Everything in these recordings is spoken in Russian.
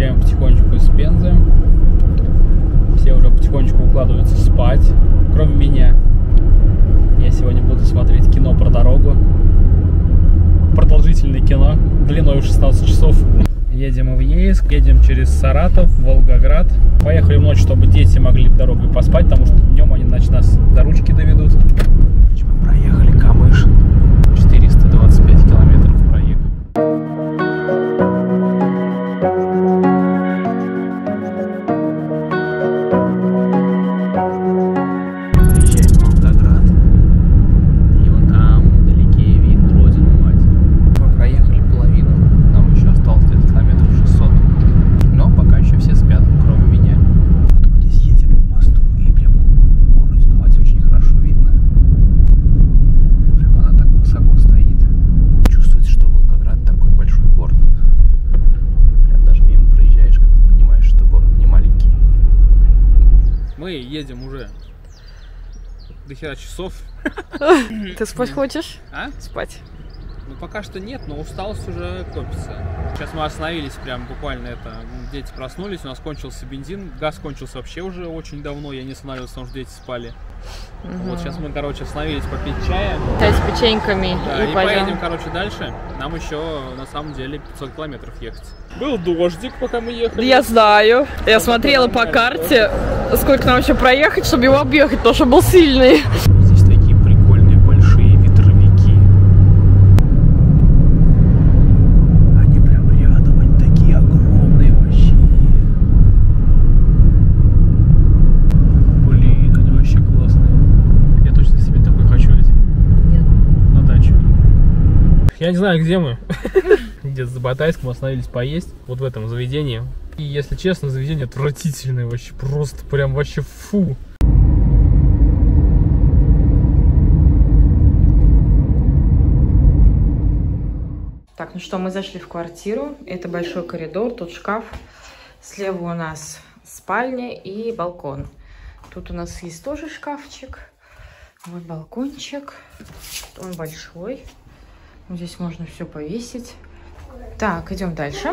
Выезжаем потихонечку из Пензы. Все уже потихонечку укладываются спать, кроме меня. Я сегодня буду смотреть кино про дорогу. Продолжительное кино, длиной в 16 часов. Едем в Ейск, едем через Саратов, Волгоград. Поехали в ночь, чтобы дети могли дорогой поспать, потому что днем они, значит, нас до ручки доведут. Мы проехали Камышин. 425 километров проехали. Мы едем уже до хера часов. Ты спать хочешь? А? Спать. Ну пока что нет, но усталость уже копится. Сейчас мы остановились прям буквально дети проснулись, у нас кончился бензин, газ кончился вообще уже очень давно, я не останавливался, потому что дети спали. Вот сейчас мы, остановились попить чая. С печеньками. Да, и поедем, дальше. Нам еще, на самом деле, 500 километров ехать. Был дождик, пока мы ехали. Я знаю. Я смотрела по карте, сколько нам еще проехать, чтобы его объехать, потому что был сильный. Здесь такие прикольные большие ветровики. Они прям рядом, они такие огромные вообще. Блин, они вообще классные. Я точно себе такой хочу на дачу. Я не знаю, где мы. Где-то за Батайском остановились поесть. Вот в этом заведении. И, если честно, заведение отвратительное вообще. Просто прям вообще фу. Так, ну что, мы зашли в квартиру. Это большой коридор, тут шкаф. Слева у нас спальня и балкон. Тут у нас есть тоже шкафчик. Вот балкончик. Он большой. Здесь можно все повесить. Так, идем дальше.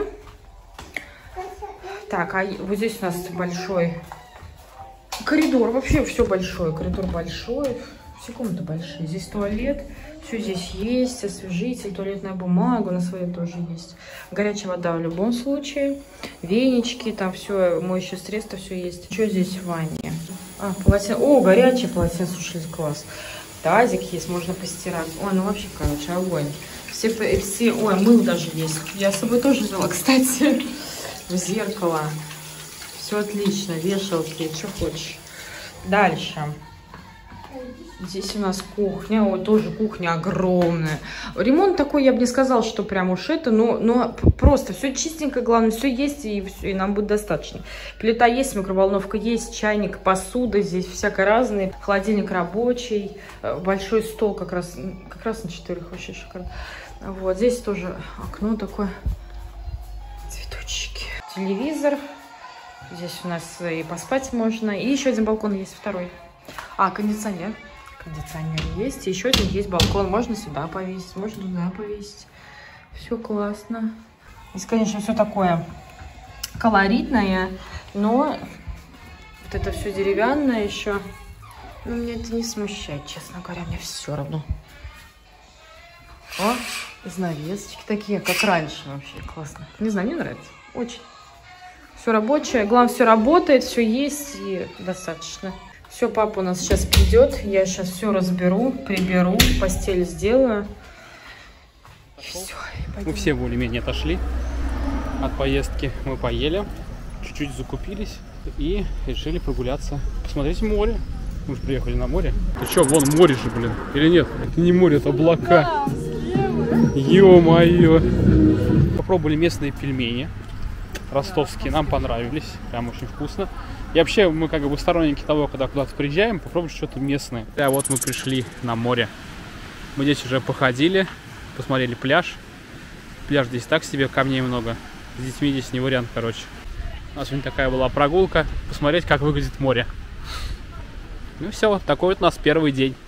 Так, а вот здесь у нас большой коридор. Вообще все большое. Коридор большой. Все комнаты большие. Здесь туалет. Все здесь есть. Освежитель, туалетная бумага. На своей тоже есть. Горячая вода в любом случае. Венички, там все, моющее средство, все есть. Что здесь в ванне? А, полотенце. О, горячее полотенце, слушай, класс. Тазик есть, можно постирать. Ой, ну вообще, огонь. Все, ой, мыло даже есть. Я с собой тоже взяла, кстати. Зеркало. Все отлично. Вешалки, что хочешь. Дальше. Здесь у нас кухня. Ой, тоже кухня огромная. Ремонт такой, я бы не сказала, что прям уж это, но просто все чистенько, главное, все есть, и нам будет достаточно. Плита есть, микроволновка есть, чайник, посуда здесь всякое разное. Холодильник рабочий. Большой стол как раз на 4, вообще шикарно. Вот, здесь тоже окно такое. Цветочки. Телевизор. Здесь у нас и поспать можно. И еще один балкон есть, второй. А, кондиционер. Кондиционер есть. И еще один есть балкон. Можно сюда повесить, можно туда повесить. Все классно. Здесь, конечно, все такое колоритное, но вот это все деревянное еще. Но меня это не смущает, честно говоря, мне все равно. О, занавесочки такие, как раньше вообще. Классно. Не знаю, мне нравится. Очень. Все рабочее. Главное, все работает, все есть и достаточно. Все, папа у нас сейчас придет. Я сейчас все разберу, приберу, постель сделаю. И все. Мы все более-менее отошли от поездки. Мы поели, чуть-чуть закупились и решили прогуляться, посмотреть море. Мы же приехали на море. Ты что, вон море же, блин. Или нет? Это не море, это облака. Ё-моё. Попробовали местные пельмени ростовские, нам понравились, прям очень вкусно. И вообще мы как бы сторонники того, когда куда-то приезжаем, попробовать что-то местное. Да, вот мы пришли на море. Мы здесь уже походили, посмотрели пляж. Пляж здесь так себе, камней много. С детьми здесь не вариант, короче. У нас сегодня такая была прогулка, посмотреть, как выглядит море. Ну все, такой вот у нас первый день.